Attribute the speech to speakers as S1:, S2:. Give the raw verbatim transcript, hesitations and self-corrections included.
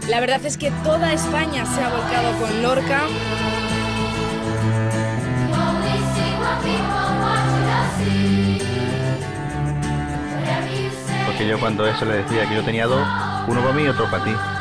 S1: La verdad es que toda España se ha volcado con Lorca.
S2: Porque yo cuando eso le decía que yo tenía dos, uno para mí y otro para ti.